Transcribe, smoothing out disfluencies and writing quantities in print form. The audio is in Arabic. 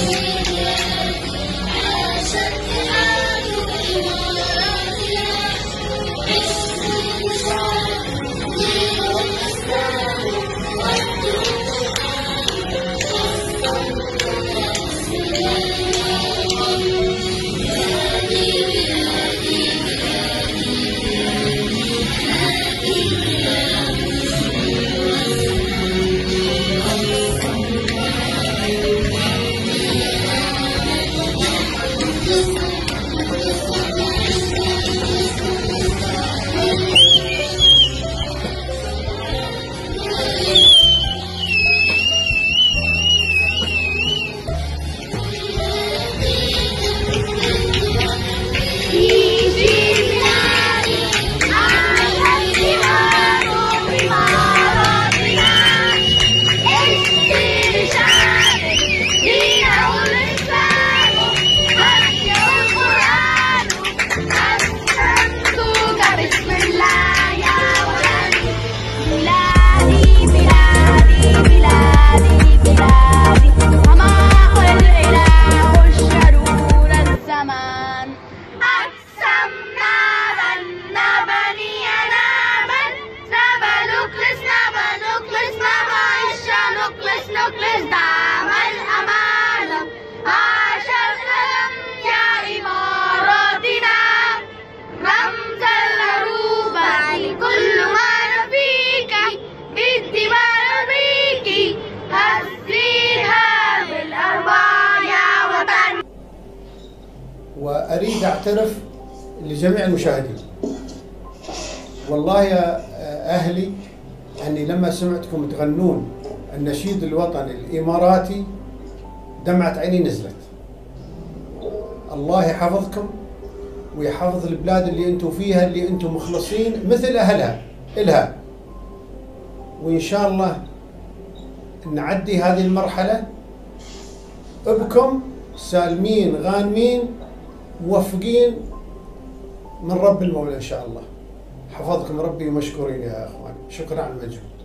وأريد أعترف لجميع المشاهدين، والله يا أهلي أني لما سمعتكم تغنون النشيد الوطني الإماراتي دمعة عيني نزلت. الله يحفظكم ويحفظ البلاد اللي أنتم فيها، اللي أنتم مخلصين مثل أهلها إلها، وإن شاء الله نعدي هذه المرحلة بكم سالمين غانمين موفقين من رب المولى إن شاء الله. حفظكم ربي ومشكورين يا أخوان، شكرا على المجهود.